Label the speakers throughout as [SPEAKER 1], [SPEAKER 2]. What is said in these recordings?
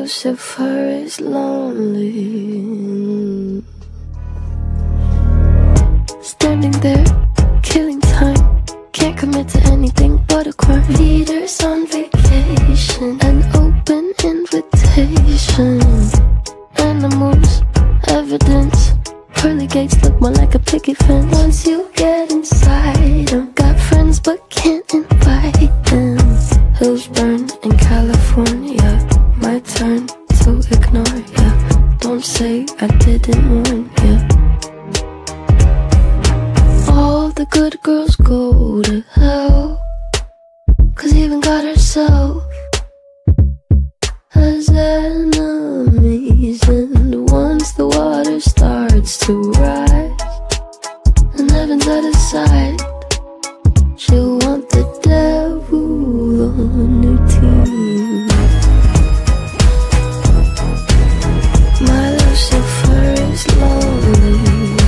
[SPEAKER 1] Lucifer is lonely, standing there, killing time. Can't commit to anything but a crime. Leaders on vacation, an open invitation. Animals, evidence. Pearly gates look more like a picket fence. Once you get inside them, got friends but can't invite them. Hills burn in California, my turn to ignore ya. Don't say I didn't warn ya. All the good girls go to hell, 'cause even God herself has enemies. And once the water starts to rise and heaven's out of sight, she'll want the devil on her team. My Lucifer is lonely.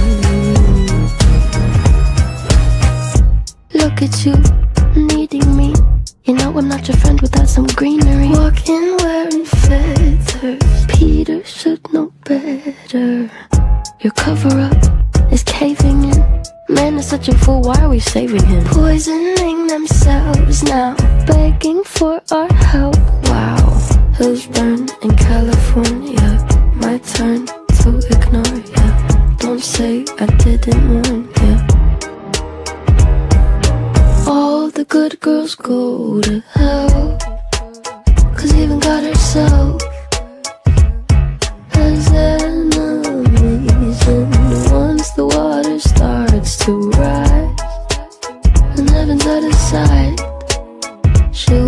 [SPEAKER 1] Look at you, needing me. You know I'm not your friend without some greenery. Walking wearing feathers, Peter should know better. Your cover-up is caving in. Man is such a fool, why are we saving him? Poisoning themselves now, begging for our help. Wow. Hills burn in California, my turn to ignore ya. Don't say I didn't warn ya. All the good girls go to hell, 'cause even God herself has enemies. And once the water starts to rise and heaven's out of sight, she'll